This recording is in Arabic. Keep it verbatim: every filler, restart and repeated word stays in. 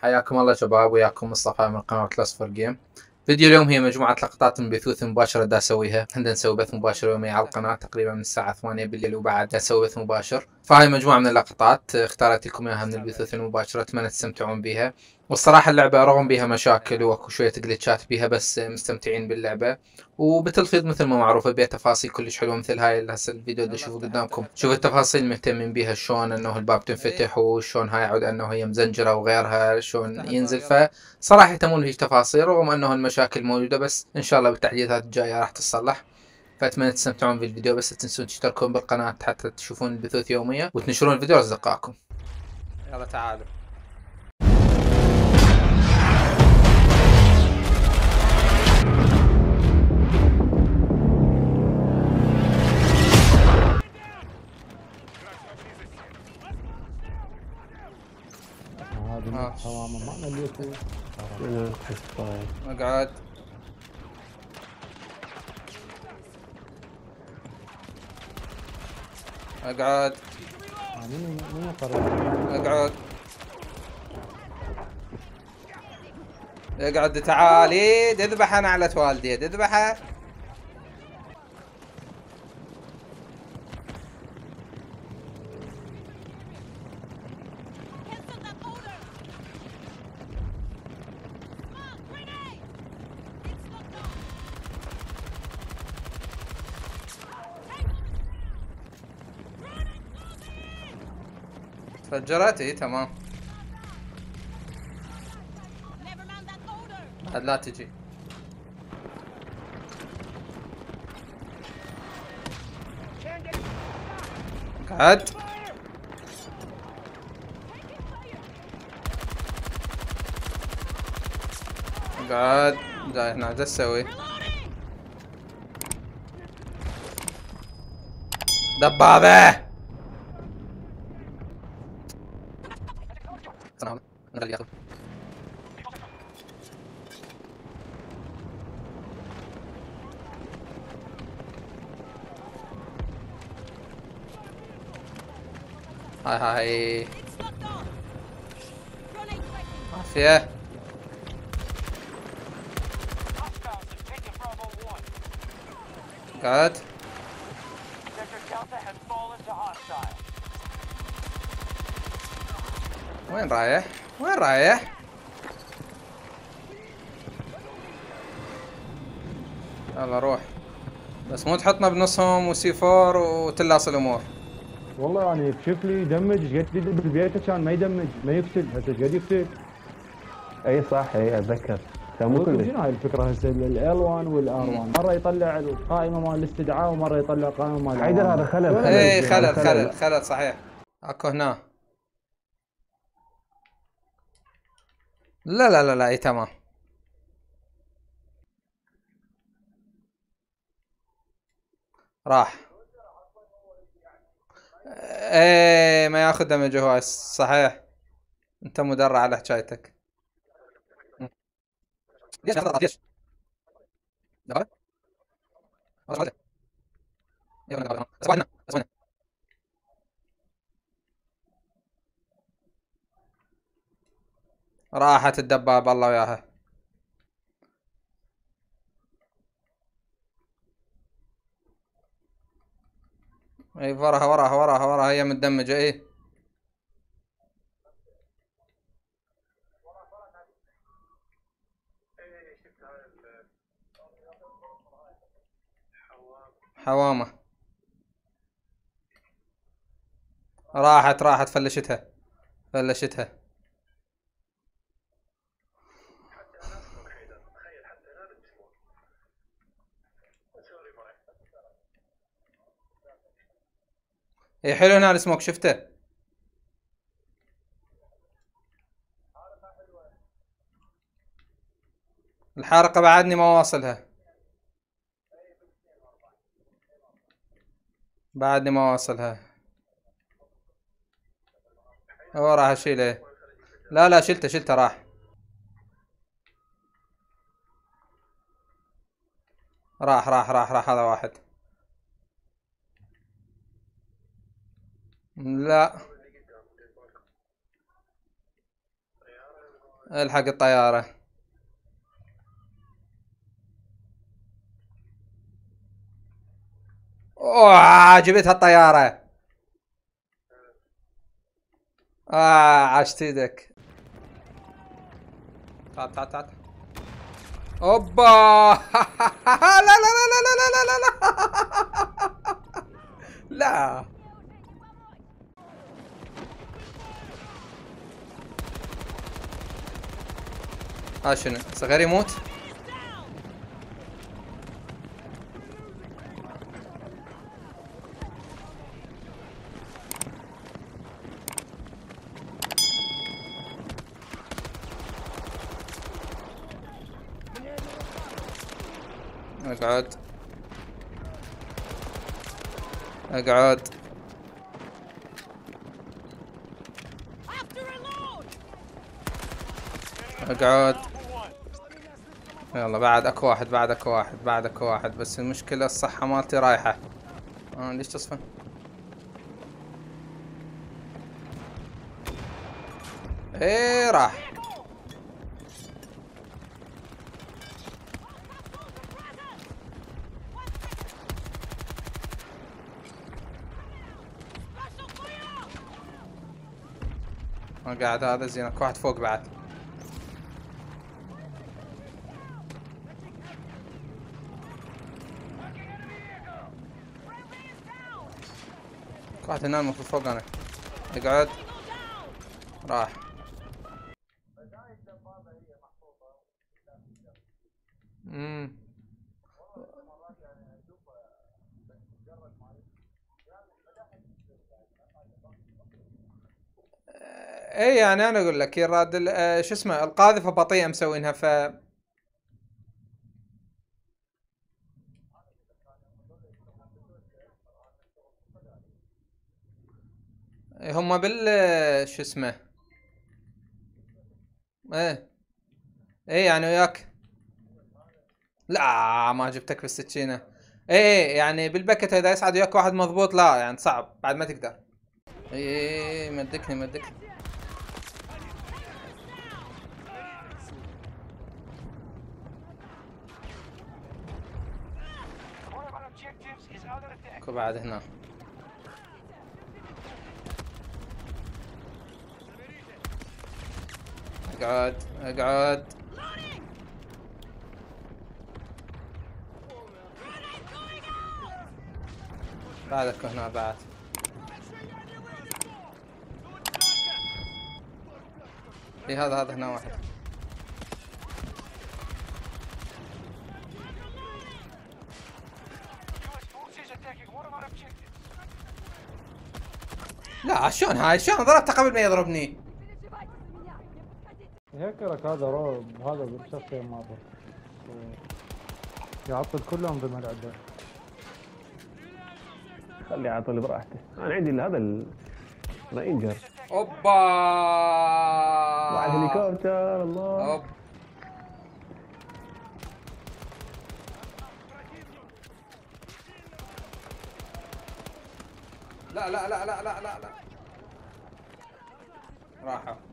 حياكم الله شباب، وياكم مصطفى من قناة الأصفر جيم. فيديو اليوم هي مجموعة لقطات من بثوث مباشرة دا أسويها. عندنا نسوي بث مباشر يومي على القناة تقريبا من الساعة ثمانية بالليل، وبعد دا أسوي بث مباشر. فهاي مجموعة من اللقطات اختارت لكم إياها من البثوث المباشرة، أتمنى تستمتعون بها. والصراحة اللعبة رغم بيها مشاكل واكو شوية جلتشات بيها، بس مستمتعين باللعبة. وبتلفيظ مثل ما معروفة بيها تفاصيل كلش حلوة، مثل هاي اللي هسه الفيديو اللي تشوفوه قدامكم. شوف التفاصيل مهتمين بيها، شلون انه الباب تنفتح، وشلون هاي يعود انه هي مزنجرة وغيرها شلون ينزل. فصراحة يهتمون بهيج تفاصيل رغم انه المشاكل موجودة، بس ان شاء الله بالتحديثات الجاية راح تصلح. فأتمنى تستمتعون بالفيديو، بس لا تنسون تشتركون بالقناة حتى تشوفون البثوث يومية وتنشرون الفيديو لأصدقائكم. يلا تعالوا. هذا تماما ما مليته. اقعد. اقعد. من من يقرب؟ اقعد. اقعد تعالي. اذبح انا على والدي، اذبحه. فجرت. اي تمام. بعد لا تجي. قعد. قعد. جاي هنا ايش اسوي؟ دبابة. نخليه ياخذ. هاي هاي عافية. قعد. وين رايح؟ وين رايح؟ يلا روح، بس مو تحطنا بنصهم وسي فور وتلاص الامور. والله يعني يكشف لي يدمج، ايش قد يدب بالبيت كان ما يدمج ما يقتل، هسه ايش قد يقتل؟ اي صح، اي اتذكر كان مو كلش. شنو هاي الفكره هسه ال واحد والار واحد، مره يطلع القائمه مال الاستدعاء ومره يطلع قائمه مال حيدر هذا خلل خلل اي خلل خلل خلل خلل صحيح. اكو هنا. لا لا لا لا اي تمام. راح. ايه ما ياخذ دمج هو صحيح. انت مدرع على حكايتك. ليش ما ليش؟ دخل. دخل. يلا دخل. اسمعنا اسمعنا. راحت الدبابة الله وياها. اي وراها وراها وراها وراها هي متدمجة. اي حوامة. راحت راحت فلشتها فلشتها. اي حلو هنا السموك شفته. الحارقة بعدني ما واصلها. بعدني ما واصلها. هو راح اشيله. لا لا شلته شلته راح. راح راح راح راح هذا واحد. لا الحق الطيارة. اوه جبتها الطيارة. اه عشت ايدك. تعال تعال تعال. اوبا لا لا لا لا لا لا لا لا لا. ها شنو صغير يموت؟ اقعد اقعد. اقعد. يلا بعد اكو واحد بعد اكو واحد بعد اكو واحد، بس المشكلة الصحة مالتي رايحة. آه ليش تصفن؟ ايه راح. ما قاعد هذا زين. اكو واحد فوق بعد. اكو واحد هنا المفروض فوق انا. اقعد. راح. امم اي يعني انا اقول لك يراد شو اسمه القاذفة بطيئة مسوينها ف هم بال شو اسمه. ايه ايه يعني وياك. لا ما جبتك بالسكينة. ايه يعني بالبكت اذا يصعد وياك واحد مضبوط لا يعني صعب بعد ما تقدر. ايه مدكني مدكني. اكو بعد هنا. اقعد اقعد. بعدك هنا بعد. اي هذا هذا هنا واحد. لا شلون هاي شلون ضربته قبل ما يضربني. هيكرك هذا روب هذا بالشخصية مرة يعطل كلهم بالملعبة. خلي يعطل براحته. انا عندي هذا الرينجر. اوبا واحد هليكوبتر. الله. أوب. لا لا لا لا لا لا لا راحوا.